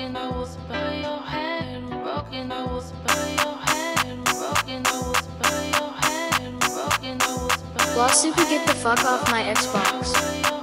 broken, I will spare your head. Broken, I will spare your head. Broken, I will spare your head. Broken, I will spare your head. LaSupaa, get the fuck off my Xbox.